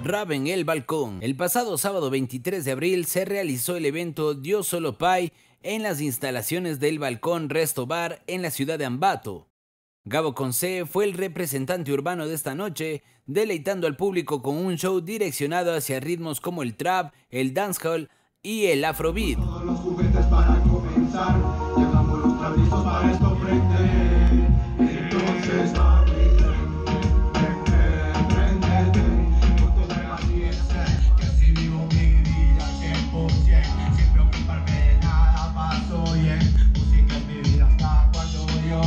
Rap en el balcón. El pasado sábado 23 de abril se realizó el evento Dios Solo Pai en las instalaciones del Balcón Resto Bar en la ciudad de Ambato. Gabo Conce fue el representante urbano de esta noche, deleitando al público con un show direccionado hacia ritmos como el trap, el dancehall y el afrobeat. Todos los juguetes para comenzar, llevamos los travistos para esto prender. Entonces prendete, no te dejas que si vivo mi vida 100%, sin preocuparme de nada, paso bien. Música es mi vida hasta cuando yo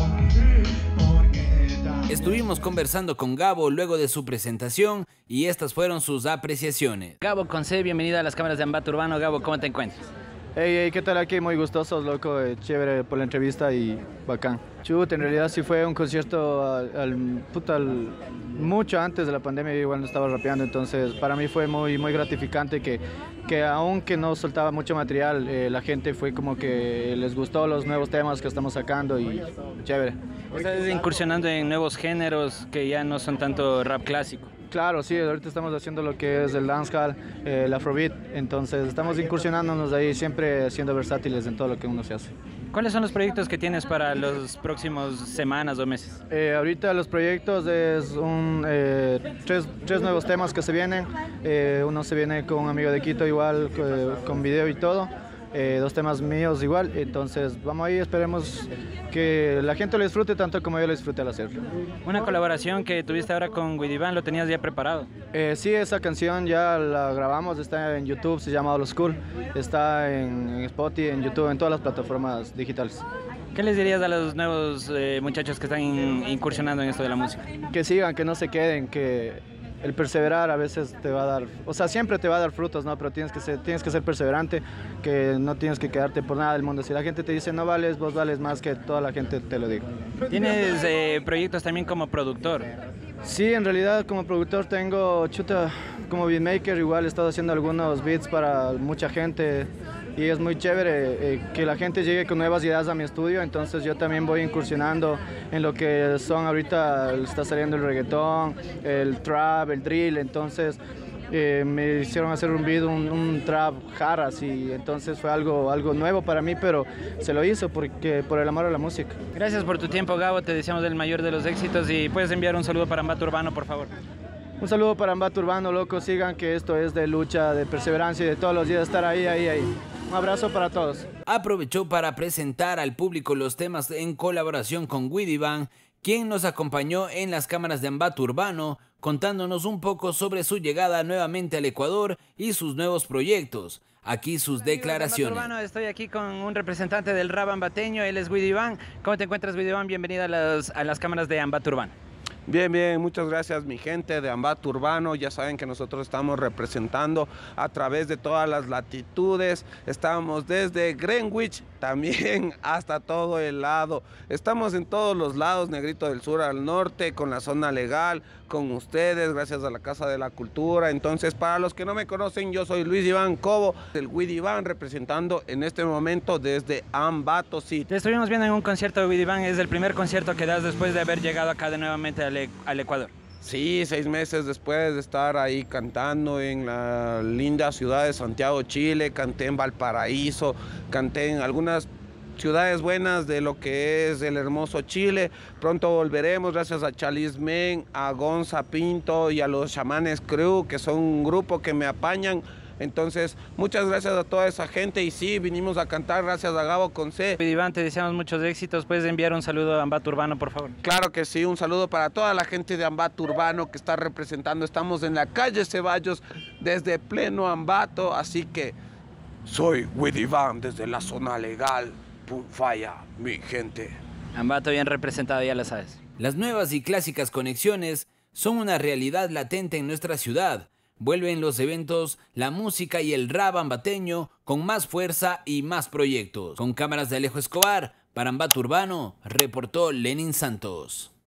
Estuvimos conversando con Gabo luego de su presentación y estas fueron sus apreciaciones. Gabo Conce, bienvenido a las cámaras de Ambato Urbano. Gabo, ¿cómo te encuentras? Hey, ¿qué tal aquí? Muy gustosos, loco, chévere por la entrevista y bacán. Chut, en realidad sí fue un concierto mucho antes de la pandemia, yo igual no estaba rapeando, entonces para mí fue muy gratificante que aunque no soltaba mucho material, la gente fue como que les gustó los nuevos temas que estamos sacando y chévere. Estás incursionando en nuevos géneros que ya no son tanto rap clásico. Claro, sí, ahorita estamos haciendo lo que es el dancehall, el afrobeat, entonces estamos incursionándonos ahí, siempre siendo versátiles en todo lo que uno se hace. ¿Cuáles son los proyectos que tienes para los próximos semanas o meses? Ahorita los proyectos es tres nuevos temas que se vienen, uno se viene con un amigo de Quito igual, con video y todo. Dos temas míos igual, entonces vamos ahí, esperemos que la gente lo disfrute tanto como yo lo disfrute al hacerlo. Una colaboración que tuviste ahora con Widivan, ¿lo tenías ya preparado? Sí, esa canción ya la grabamos, está en YouTube, se llama All School, está en Spotify, en YouTube, en todas las plataformas digitales. ¿Qué les dirías a los nuevos muchachos que están incursionando en esto de la música? Que sigan, que no se queden, que el perseverar a veces te va a dar, o sea, siempre te va a dar frutos, ¿no? Pero tienes que ser perseverante, que no tienes que quedarte por nada del mundo. Si la gente te dice no vales, vos vales más que toda la gente te lo digo. ¿Tienes proyectos también como productor? Sí, en realidad como productor tengo, como beatmaker igual he estado haciendo algunos beats para mucha gente y es muy chévere que la gente llegue con nuevas ideas a mi estudio, entonces yo también voy incursionando en lo que son ahorita, está saliendo el reggaetón, el trap, el drill, entonces me hicieron hacer un beat, un trap jarras y entonces fue algo nuevo para mí, pero se lo hizo por el amor a la música. Gracias por tu tiempo, Gabo, te deseamos el mayor de los éxitos y puedes enviar un saludo para Ambato Urbano, por favor. Un saludo para Ambato Urbano, loco, sigan que esto es de lucha, de perseverancia y de todos los días estar ahí. Un abrazo para todos. Aprovechó para presentar al público los temas en colaboración con Widivan, quien nos acompañó en las cámaras de Ambato Urbano, contándonos un poco sobre su llegada nuevamente al Ecuador y sus nuevos proyectos. Aquí sus declaraciones. Ambato Urbano, estoy aquí con un representante del rap ambateño, él es Widivan. ¿Cómo te encuentras, Widivan? Bienvenida a las cámaras de Ambato Urbano. Bien, muchas gracias mi gente de Ambato Urbano, ya saben que nosotros estamos representando a través de todas las latitudes, estamos desde Greenwich también hasta todo el lado, estamos en todos los lados, Negrito del Sur al norte, con la zona legal, con ustedes, gracias a la Casa de la Cultura. Entonces, para los que no me conocen, yo soy Luis Iván Cobo, del Widivan, representando en este momento desde Ambato City. Te estuvimos viendo en un concierto de Widivan, es el primer concierto que das después de haber llegado acá de nuevamente al Ecuador. Sí, 6 meses después de estar ahí cantando en la linda ciudad de Santiago, Chile, canté en Valparaíso, canté en algunas ciudades buenas de lo que es el hermoso Chile. Pronto volveremos gracias a Chalice Men, a Gonza Pinto y a los Chamanes Crew, que son un grupo que me apañan. Entonces, muchas gracias a toda esa gente y sí, vinimos a cantar gracias a Gabo Conce. Widivan, te deseamos muchos éxitos. ¿Puedes enviar un saludo a Ambato Urbano, por favor? Claro que sí, un saludo para toda la gente de Ambato Urbano que está representando. Estamos en la calle Ceballos desde pleno Ambato, así que soy Widivan desde la zona legal. Falla, mi gente. Ambato bien representado, ya lo sabes. Las nuevas y clásicas conexiones son una realidad latente en nuestra ciudad. Vuelven los eventos, la música y el rap ambateño con más fuerza y más proyectos. Con cámaras de Alejo Escobar, para Ambato Urbano, reportó Lenin Santos.